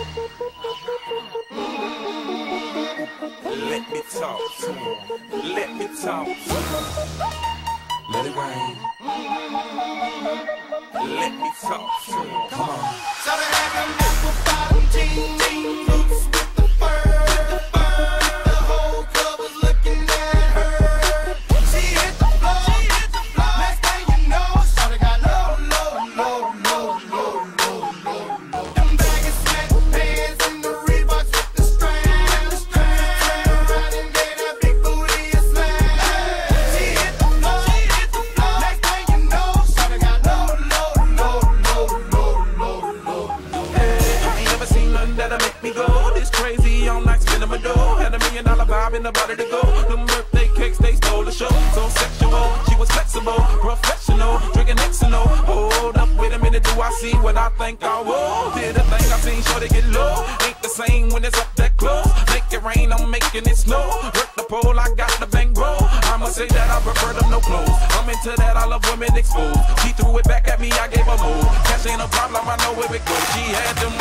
Let me talk to him. Let me talk to him. Let it rain. Let me talk to him. Come on. So they have them apple bottom jeans, boots with the fur. The whole club was looking at her. She hit the floor. Next thing you know, shawty got low. Them baggy sweatpants and the Reeboks with the strands. Turn around and gave that big booty a slam. She hit the floor. Next thing you know, shawty got low. That'll make me go this crazy all night spinning my dough. Had $1 million vibe in the body to go. Them birthday cakes, they stole the show. So sexual, she was flexible, professional, drinking Xano. Hold up, wait a minute, do I see what I think I will? Did a thing I seen, sure they get low. Ain't the same when it's up that close. Make it rain, I'm making it snow. Work the pole, I got the bang roll. I'ma say that I prefer them no clothes. I'm into that, I love women exposed. She threw it back at me, I gave her move. Cash ain't a problem, I know where it goes. She had them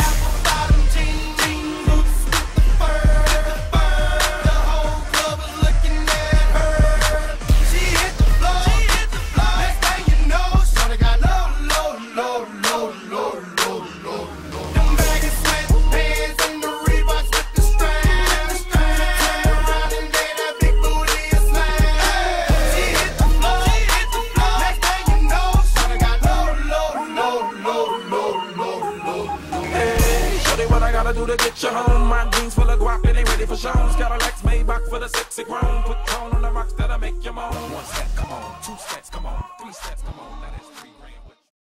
do to get you home. My jeans full of guap and they ready for shows. Cadillacs Maybach for the sexy grown. Put tone on the rocks that'll make you moan. 1 step, come on. 2 steps, come on. 3 steps, come on. That is 3.